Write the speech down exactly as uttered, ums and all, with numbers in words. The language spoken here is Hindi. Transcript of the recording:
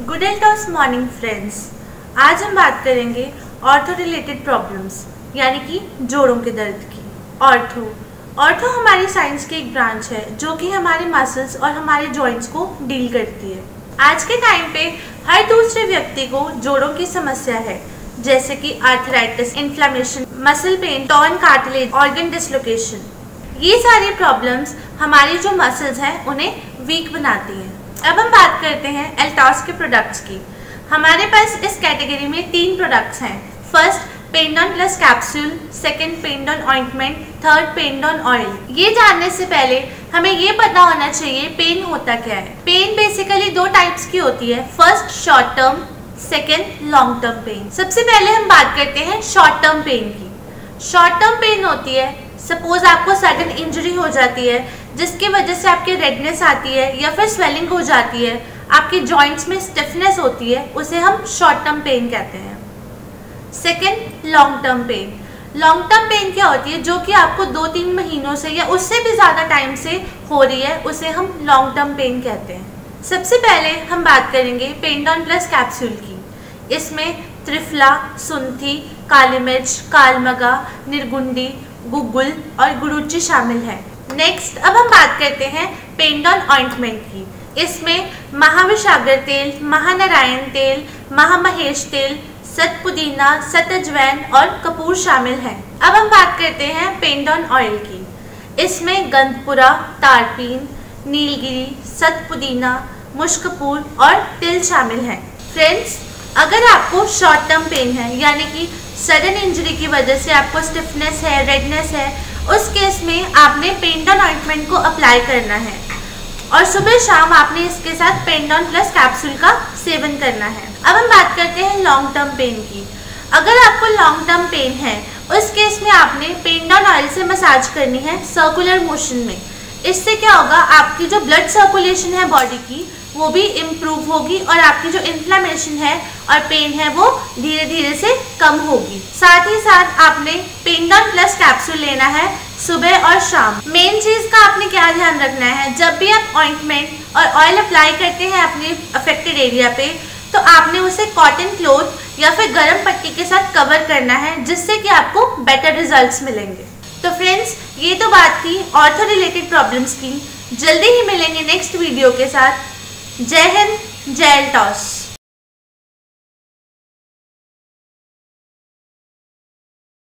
Good Altos morning friends. आज हम बात करेंगे ऑर्थो रिलेटेड प्रॉब्लम्स यानी कि जोड़ों के दर्द की। ऑर्थो ऑर्थो हमारी साइंस की एक ब्रांच है जो कि हमारे मसल्स और हमारे जॉइंट्स को डील करती है। आज के टाइम पे हर दूसरे व्यक्ति को जोड़ों की समस्या है, जैसे कि arthritis, inflammation, muscle pain, torn cartilage, organ dislocation. ये सारी प्रॉब्लम्स हमारी जो मसल्स हैं उन्हें वीक बनाती हैं। अब हम बात करते हैं एल्टॉस के प्रोडक्ट्स की। हमारे पास इस कैटेगरी में तीन प्रोडक्ट्स हैं। First Pendon plus capsule, second Pendon ointment, third Pendon oil. ये जानने से पहले हमें ये पता होना चाहिए पेन होता क्या है। पेन बेसिकली दो टाइप्स की होती है, first short term, second long term pain. सबसे पहले हम बात करते हैं शॉर्ट टर्म पेन की। शॉर्ट टर्म पेन होती है, सपोज आपको सडन इंजरी हो जाती है जिसकी वजह से आपके रेडनेस आती है या फिर स्वेलिंग हो जाती है, आपके जॉइंट्स में स्टिफनेस होती है, उसे हम शॉर्ट टर्म पेन कहते हैं। Second long term pain. Long term pain क्या होती है? जो कि आपको दो तीन महीनों से या उससे भी ज़्यादा टाइम से हो रही है, उसे हम लॉन्ग टर्म पेन कहते हैं। सबसे पहले हम बात करेंगे पेंडोन प्लस कैप्सूल की। इसमें त्रिफला, सुंठी, काली मिर्च, कालमगा, निर्गुंडी, गुगुल और गुरुची शामिल है। नेक्स्ट अब हम बात करते हैं पेंडोन ऑइंटमेंट की। इसमें महाविशागर तेल, महानारायण तेल, महामहेश तेल, सतपुदीना, सतअजवैन और कपूर शामिल हैं। अब हम बात करते हैं पेंडोन ऑयल की। इसमें गंधपुरा, तारपीन, नीलगिरी, सतपुदीना, मुश्कपूर और तिल शामिल हैं। फ्रेंड्स, अगर आपको शॉर्ट टर्म पेन है यानी कि सडन इंजरी की वजह से आपको स्टिफनेस है, रेडनेस है, उस केस में आपने पेंडोन ऑइंटमेंट को अप्लाई करना है और सुबह शाम आपने इसके साथ पेंडोन प्लस कैप्सूल का सेवन करना है। अब हम बात करते हैं लॉन्ग टर्म पेन की। अगर आपको लॉन्ग टर्म पेन है, उस केस में आपने पेंडोन ऑयल से मसाज करनी है सर्कुलर मोशन में। इससे क्या होगा, आपकी जो ब्लड सर्कुलेशन है बॉडी की वो भी इम्प्रूव होगी और आपकी जो इन्फ्लेमेशन है और पेन है वो धीरे धीरे से कम होगी। साथ ही साथ आपने पेंडोन प्लस कैप्सूल लेना है सुबह और शाम। मेन चीज का आपने क्या ध्यान रखना है, जब भी आप ऑइंटमेंट और ऑयल अप्लाई करते हैं अपने अफेक्टेड एरिया पे, तो आपने उसे कॉटन क्लॉथ या फिर गर्म पट्टी के साथ कवर करना है, जिससे कि आपको बेटर रिजल्ट्स मिलेंगे। तो फ्रेंड्स, ये तो बात थी ऑर्थो रिलेटेड प्रॉब्लम्स की। जल्दी ही मिलेंगे नेक्स्ट वीडियो के साथ। जय हिंद, जय एल्टॉस।